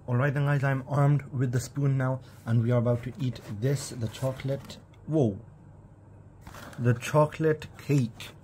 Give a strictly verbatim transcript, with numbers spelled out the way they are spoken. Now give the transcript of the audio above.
Alright then guys, I'm armed with the spoon now, and we are about to eat this, the chocolate, whoa, the chocolate cake.